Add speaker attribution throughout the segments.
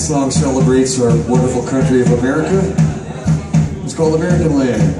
Speaker 1: This song celebrates our wonderful country of America. It's called American Land.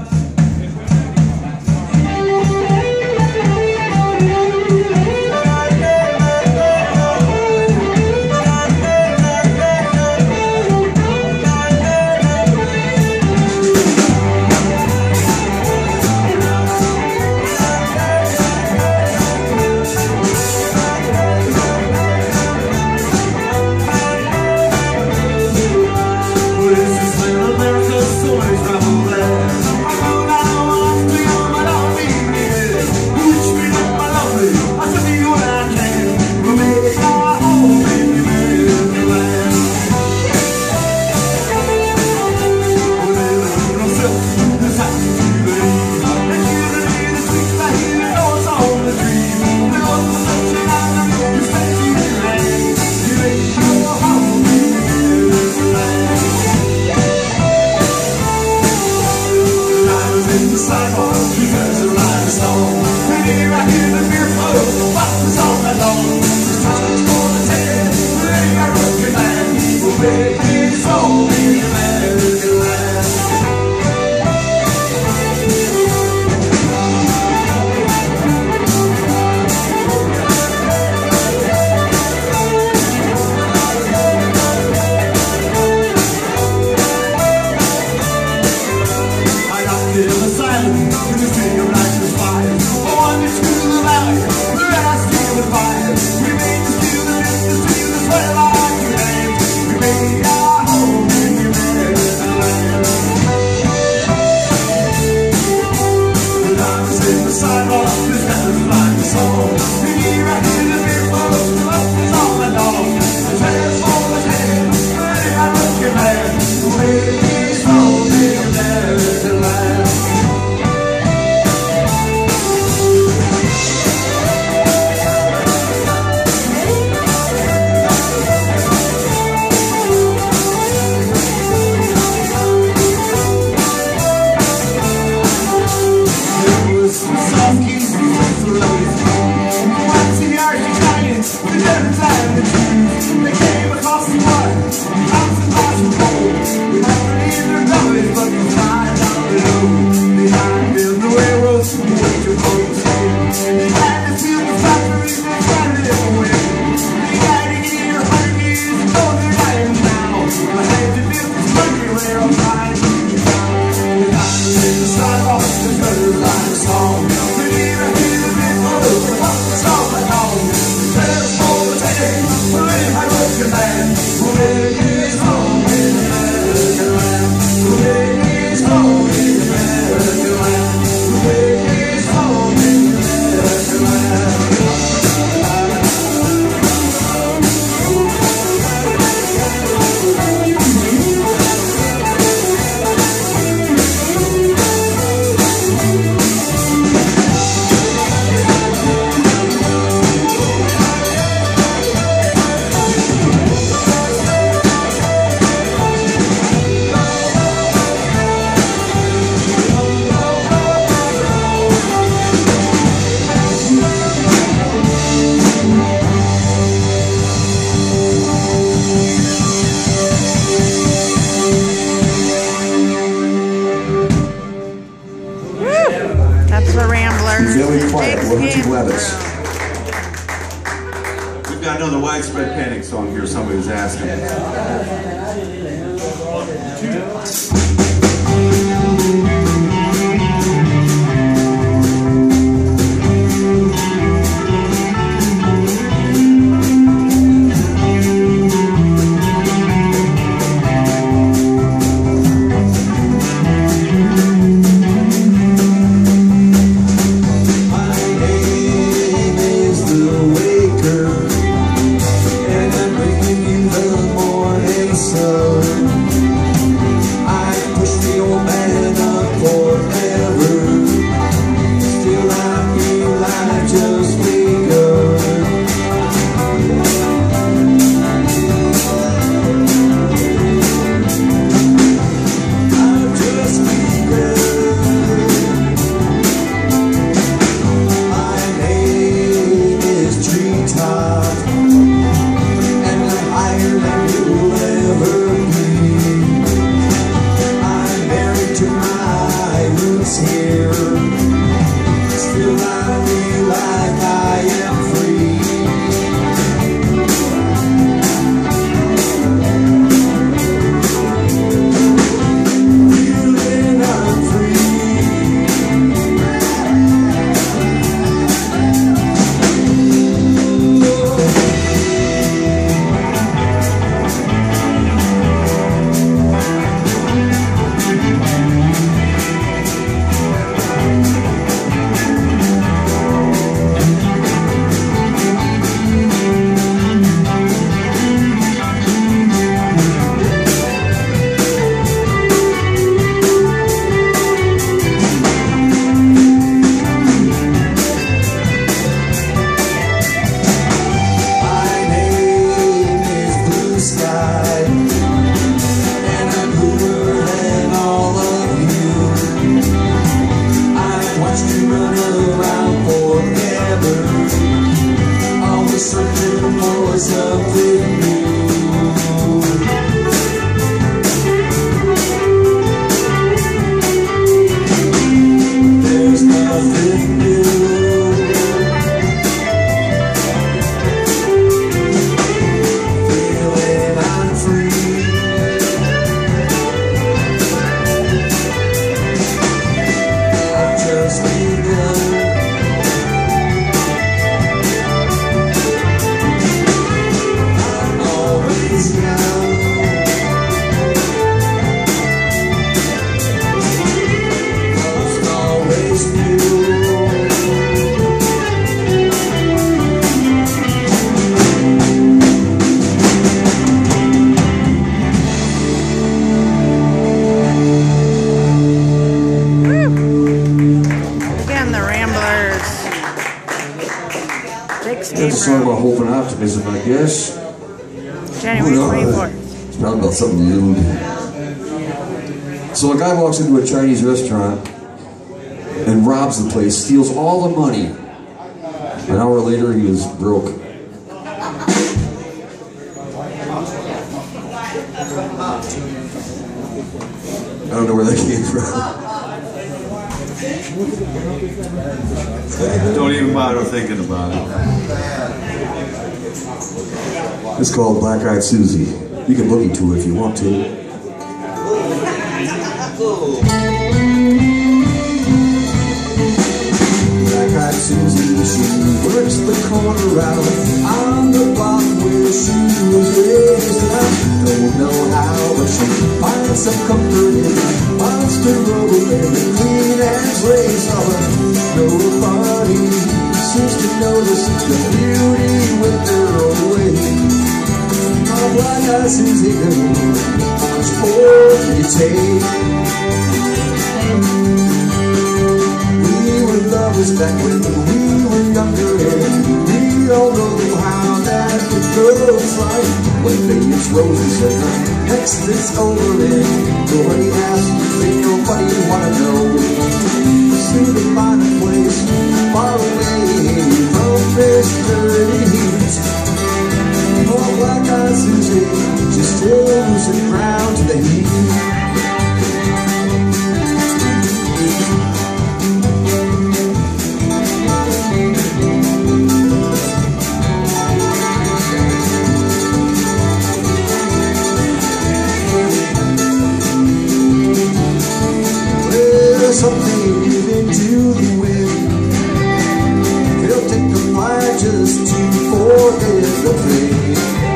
Speaker 2: That's the Ramblers.
Speaker 1: Very quiet.
Speaker 3: We've got another Widespread Panic song here, somebody was asking.
Speaker 4: I
Speaker 1: That's a song about hope and optimism, I guess.
Speaker 2: January 24th.
Speaker 1: It's probably about something lewd. So a guy walks into a Chinese restaurant and robs the place, steals all the money. An hour later, he was broke. I don't know where that came from.
Speaker 3: Don't even bother thinking about it.
Speaker 1: It's called Black Eyed Susie. You can boogie to it if you want to. Black-eyed Susie, she works the corner out on the block where she was raised. And I don't know how, but she finds some comfort in monster rubble and the clean ass race of her. Nobody seems to notice the beauty with her away. Oh, Black-eyed Susie, how much more can you take? Lovers back when we were younger, and we all know how that it goes. Like one day it's roses and the next it's over, and nobody asks, and nobody wanna know. Soon to find a place far away from mysteries. Oh, Black-eyed Susie, she's still losing ground to the heat. Something into the wind. They'll take the flight just to forget the pain.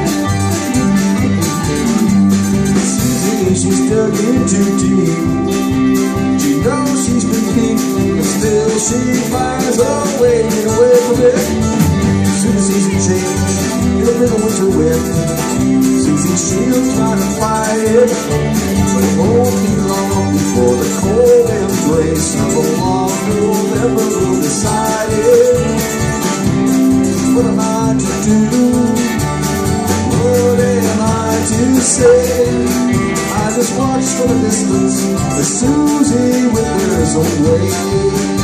Speaker 1: Susie, she's dug in too deep. She knows she's been beat, but still she finds a way to get away from it. Susie's a change in a little winter wind. Susie, she'll try to fight it, but it won't be long before the cold embrace of a long November will decide it. What am I to do? What am I to say? I just watch from a distance as Susie withers away.